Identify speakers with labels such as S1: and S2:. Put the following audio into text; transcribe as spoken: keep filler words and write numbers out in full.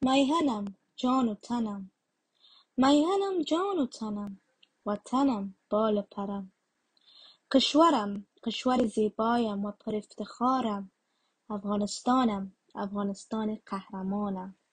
S1: میهنم جان و تنم، میهنم جان و تنم، وطنم بال و پرم. کشورم کشور زیبایم و پر افتخارم، افغانستانم افغانستان قهرمانم.